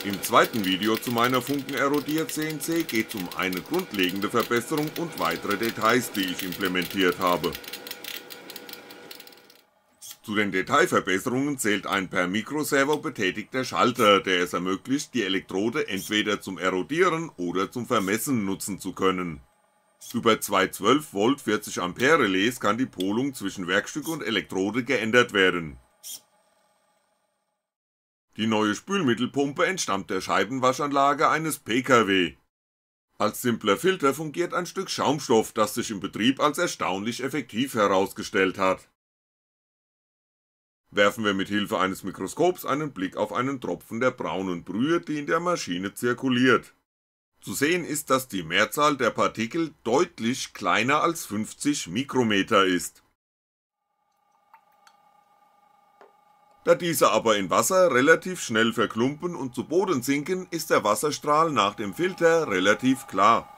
Im zweiten Video zu meiner Funken-erodiert CNC geht es um eine grundlegende Verbesserung und weitere Details, die ich implementiert habe. Zu den Detailverbesserungen zählt ein per Mikroservo betätigter Schalter, der es ermöglicht, die Elektrode entweder zum Erodieren oder zum Vermessen nutzen zu können. Über zwei 12V 40A Relais kann die Polung zwischen Werkstück und Elektrode geändert werden. Die neue Spülmittelpumpe entstammt der Scheibenwaschanlage eines PKW. Als simpler Filter fungiert ein Stück Schaumstoff, das sich im Betrieb als erstaunlich effektiv herausgestellt hat. Werfen wir mit Hilfe eines Mikroskops einen Blick auf einen Tropfen der braunen Brühe, die in der Maschine zirkuliert. Zu sehen ist, dass die Mehrzahl der Partikel deutlich kleiner als 50 Mikrometer ist. Da diese aber in Wasser relativ schnell verklumpen und zu Boden sinken, ist der Wasserstrahl nach dem Filter relativ klar.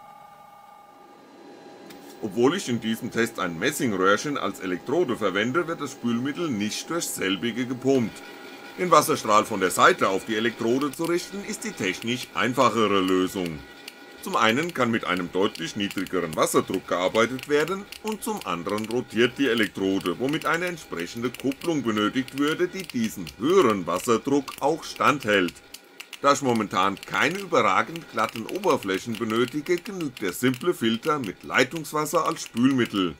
Obwohl ich in diesem Test ein Messingröhrchen als Elektrode verwende, wird das Spülmittel nicht durch selbige gepumpt. Den Wasserstrahl von der Seite auf die Elektrode zu richten, ist die technisch einfachere Lösung. Zum einen kann mit einem deutlich niedrigeren Wasserdruck gearbeitet werden und zum anderen rotiert die Elektrode, womit eine entsprechende Kupplung benötigt würde, die diesen höheren Wasserdruck auch standhält. Da ich momentan keine überragend glatten Oberflächen benötige, genügt der simple Filter mit Leitungswasser als Spülmittel.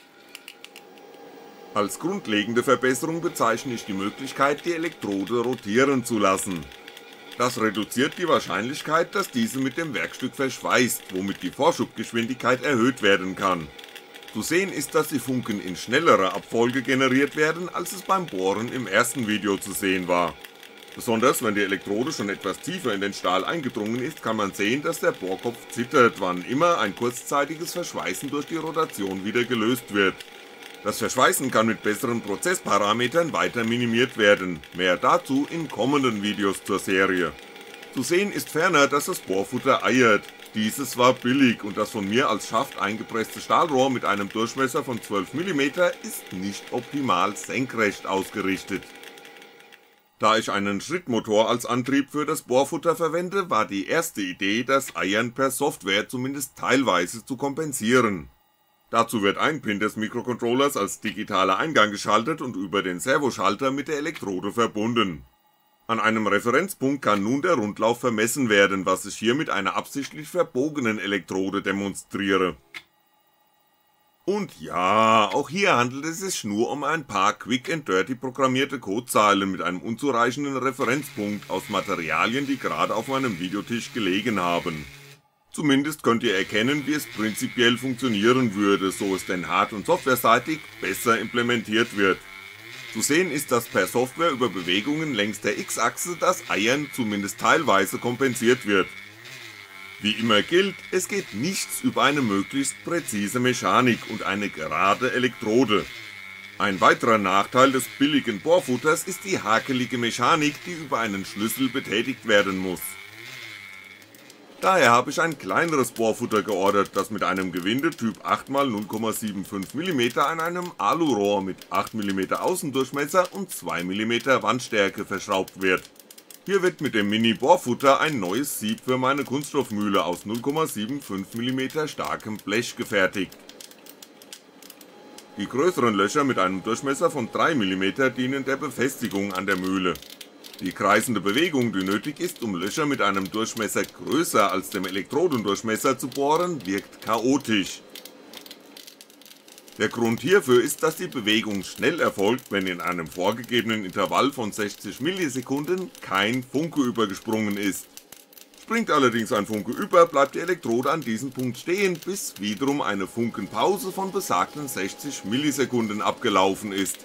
Als grundlegende Verbesserung bezeichne ich die Möglichkeit, die Elektrode rotieren zu lassen. Das reduziert die Wahrscheinlichkeit, dass diese mit dem Werkstück verschweißt, womit die Vorschubgeschwindigkeit erhöht werden kann. Zu sehen ist, dass die Funken in schnellerer Abfolge generiert werden, als es beim Bohren im ersten Video zu sehen war. Besonders wenn die Elektrode schon etwas tiefer in den Stahl eingedrungen ist, kann man sehen, dass der Bohrkopf zittert, wann immer ein kurzzeitiges Verschweißen durch die Rotation wieder gelöst wird. Das Verschweißen kann mit besseren Prozessparametern weiter minimiert werden, mehr dazu in kommenden Videos zur Serie. Zu sehen ist ferner, dass das Bohrfutter eiert. Dieses war billig und das von mir als Schaft eingepresste Stahlrohr mit einem Durchmesser von 12mm ist nicht optimal senkrecht ausgerichtet. Da ich einen Schrittmotor als Antrieb für das Bohrfutter verwende, war die erste Idee, das Eiern per Software zumindest teilweise zu kompensieren. Dazu wird ein Pin des Mikrocontrollers als digitaler Eingang geschaltet und über den Servoschalter mit der Elektrode verbunden. An einem Referenzpunkt kann nun der Rundlauf vermessen werden, was ich hier mit einer absichtlich verbogenen Elektrode demonstriere. Und ja, auch hier handelt es sich nur um ein paar quick and dirty programmierte Codezeilen mit einem unzureichenden Referenzpunkt aus Materialien, die gerade auf meinem Videotisch gelegen haben. Zumindest könnt ihr erkennen, wie es prinzipiell funktionieren würde, so es denn hard- und softwareseitig besser implementiert wird. Zu sehen ist, dass per Software über Bewegungen längs der X-Achse das Eiern zumindest teilweise kompensiert wird. Wie immer gilt, es geht nichts über eine möglichst präzise Mechanik und eine gerade Elektrode. Ein weiterer Nachteil des billigen Bohrfutters ist die hakelige Mechanik, die über einen Schlüssel betätigt werden muss. Daher habe ich ein kleineres Bohrfutter geordert, das mit einem Gewinde Typ 8x0,75mm an einem Alurohr mit 8mm Außendurchmesser und 2mm Wandstärke verschraubt wird. Hier wird mit dem Mini-Bohrfutter ein neues Sieb für meine Kunststoffmühle aus 0,75mm starkem Blech gefertigt. Die größeren Löcher mit einem Durchmesser von 3mm dienen der Befestigung an der Mühle. Die kreisende Bewegung, die nötig ist, um Löcher mit einem Durchmesser größer als dem Elektrodendurchmesser zu bohren, wirkt chaotisch. Der Grund hierfür ist, dass die Bewegung schnell erfolgt, wenn in einem vorgegebenen Intervall von 60 Millisekunden kein Funke übergesprungen ist. Springt allerdings ein Funke über, bleibt die Elektrode an diesem Punkt stehen, bis wiederum eine Funkenpause von besagten 60 Millisekunden abgelaufen ist.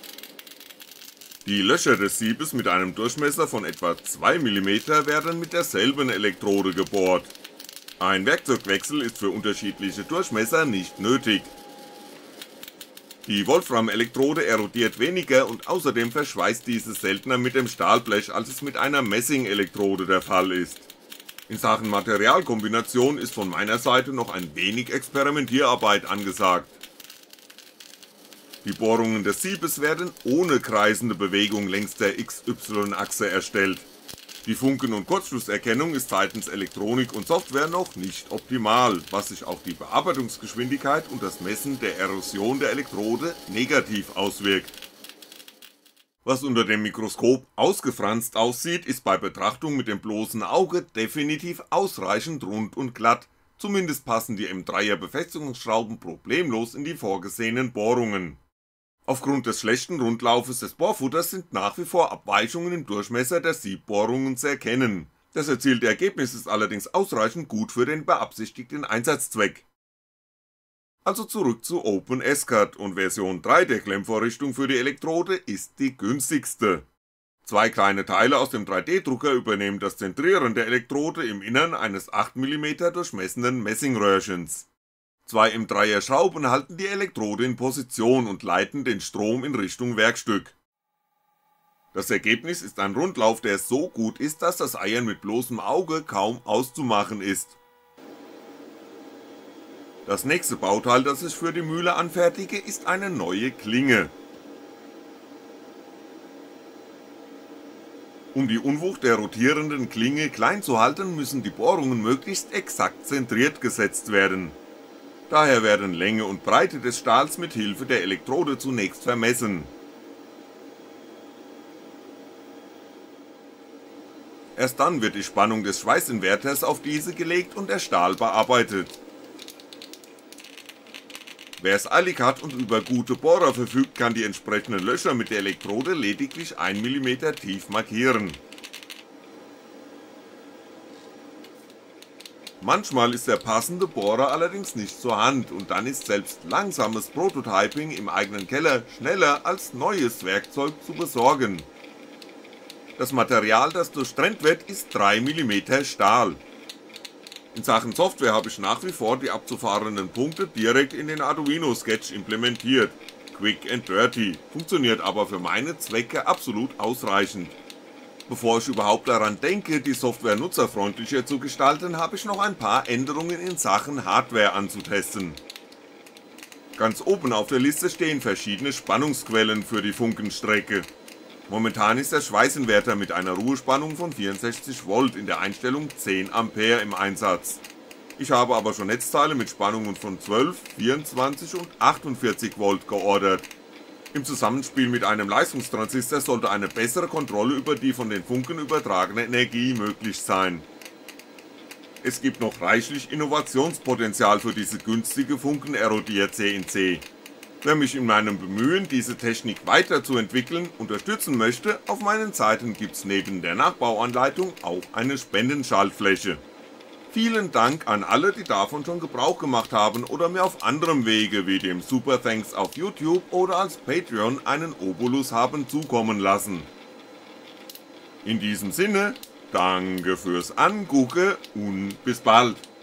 Die Löcher des Siebes mit einem Durchmesser von etwa 2mm werden mit derselben Elektrode gebohrt. Ein Werkzeugwechsel ist für unterschiedliche Durchmesser nicht nötig. Die Wolfram-Elektrode erodiert weniger und außerdem verschweißt diese seltener mit dem Stahlblech, als es mit einer Messing-Elektrode der Fall ist. In Sachen Materialkombination ist von meiner Seite noch ein wenig Experimentierarbeit angesagt. Die Bohrungen des Siebes werden ohne kreisende Bewegung längs der XY-Achse erstellt. Die Funken- und Kurzschlusserkennung ist seitens Elektronik und Software noch nicht optimal, was sich auf die Bearbeitungsgeschwindigkeit und das Messen der Erosion der Elektrode negativ auswirkt. Was unter dem Mikroskop ausgefranst aussieht, ist bei Betrachtung mit dem bloßen Auge definitiv ausreichend rund und glatt, zumindest passen die M3er Befestigungsschrauben problemlos in die vorgesehenen Bohrungen. Aufgrund des schlechten Rundlaufes des Bohrfutters sind nach wie vor Abweichungen im Durchmesser der Siebbohrungen zu erkennen, das erzielte Ergebnis ist allerdings ausreichend gut für den beabsichtigten Einsatzzweck. Also zurück zu OpenSCAD und Version 3 der Klemmvorrichtung für die Elektrode ist die günstigste. Zwei kleine Teile aus dem 3D-Drucker übernehmen das Zentrieren der Elektrode im Innern eines 8mm durchmessenden Messingröhrchens. Zwei M3er Schrauben halten die Elektrode in Position und leiten den Strom in Richtung Werkstück. Das Ergebnis ist ein Rundlauf, der so gut ist, dass das Eiern mit bloßem Auge kaum auszumachen ist. Das nächste Bauteil, das ich für die Mühle anfertige, ist eine neue Klinge. Um die Unwucht der rotierenden Klinge klein zu halten, müssen die Bohrungen möglichst exakt zentriert gesetzt werden. Daher werden Länge und Breite des Stahls mit Hilfe der Elektrode zunächst vermessen. Erst dann wird die Spannung des Schweißinverters auf diese gelegt und der Stahl bearbeitet. Wer es eilig hat und über gute Bohrer verfügt, kann die entsprechenden Löcher mit der Elektrode lediglich 1mm tief markieren. Manchmal ist der passende Bohrer allerdings nicht zur Hand und dann ist selbst langsames Prototyping im eigenen Keller schneller als neues Werkzeug zu besorgen. Das Material, das durchtrennt wird, ist 3mm Stahl. In Sachen Software habe ich nach wie vor die abzufahrenden Punkte direkt in den Arduino Sketch implementiert, quick and dirty, funktioniert aber für meine Zwecke absolut ausreichend. Bevor ich überhaupt daran denke, die Software nutzerfreundlicher zu gestalten, habe ich noch ein paar Änderungen in Sachen Hardware anzutesten. Ganz oben auf der Liste stehen verschiedene Spannungsquellen für die Funkenstrecke. Momentan ist der Schweißinverter mit einer Ruhespannung von 64V in der Einstellung 10A im Einsatz. Ich habe aber schon Netzteile mit Spannungen von 12, 24 und 48V geordert. Im Zusammenspiel mit einem Leistungstransistor sollte eine bessere Kontrolle über die von den Funken übertragene Energie möglich sein. Es gibt noch reichlich Innovationspotenzial für diese günstige Funkenerodier CNC. Wer mich in meinem Bemühen, diese Technik weiterzuentwickeln, unterstützen möchte, auf meinen Seiten gibt's neben der Nachbauanleitung auch eine Spendenschaltfläche. Vielen Dank an alle, die davon schon Gebrauch gemacht haben oder mir auf anderem Wege wie dem Super Thanks auf YouTube oder als Patreon einen Obolus haben zukommen lassen. In diesem Sinne, danke fürs Angucken und bis bald.